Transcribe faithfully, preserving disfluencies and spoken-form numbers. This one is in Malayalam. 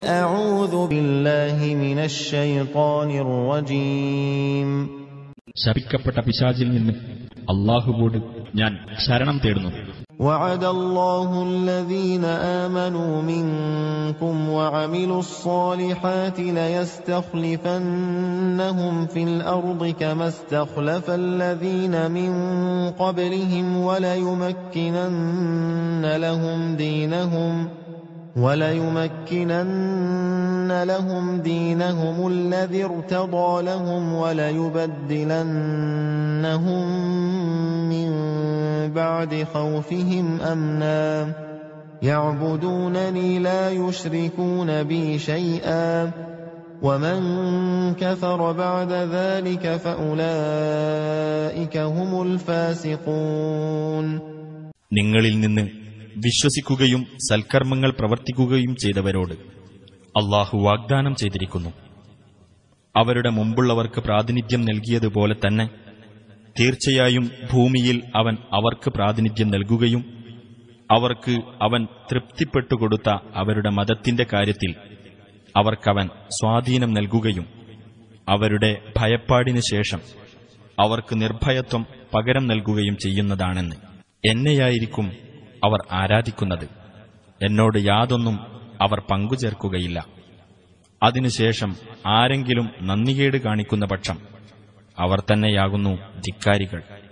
أعوذ بالله من الشيطان الرجيم. ശപിക്കപ്പെട്ട പിശാചിൽ നിന്ന് അല്ലാഹുവോട് ഞാൻ ശരണം തേടുന്നു. وعد الله الذين آمنوا منكم وعملوا الصالحات ليستخلفنهم في الأرض كما استخلف الذين من قبلهم وليمكنن لهم دينهم وليمكنن لهم دينهم الذي ارتضى لهم وليبدلنهم من بعد خوفهم أمنا يعبدونني لا يشركون بي شيئا ومن كفر بعد ذلك فأولئك هم الفاسقون. നിങ്ങളിൽ നിന്ന് വിശ്വസിക്കുകയും സൽക്കർമ്മങ്ങൾ പ്രവർത്തിക്കുകയും ചെയ്തവരോട് അല്ലാഹു വാഗ്ദാനം ചെയ്തിരിക്കുന്നു, അവരുടെ മുമ്പുള്ളവർക്ക് പ്രാതിനിധ്യം നൽകിയതുപോലെ തന്നെ തീർച്ചയായും ഭൂമിയിൽ അവൻ അവർക്ക് പ്രാതിനിധ്യം നൽകുകയും അവർക്ക് അവൻ തൃപ്തിപ്പെട്ടുകൊടുത്ത അവരുടെ മതത്തിന്റെ കാര്യത്തിൽ അവർക്കവൻ സ്വാധീനം നൽകുകയും അവരുടെ ഭയപ്പാടിനു ശേഷം അവർക്ക് നിർഭയത്വം പകരം നൽകുകയും ചെയ്യുന്നതാണെന്ന്. എന്നെയായിരിക്കും അവർ ആരാധിക്കുന്നത്, എന്നോട് യാതൊന്നും അവർ പങ്കുചേർക്കുകയില്ല. അതിനുശേഷം ആരെങ്കിലും നന്ദികേട് കാണിക്കുന്ന പക്ഷം അവർ തന്നെയാകുന്നു ധിക്കാരികൾ.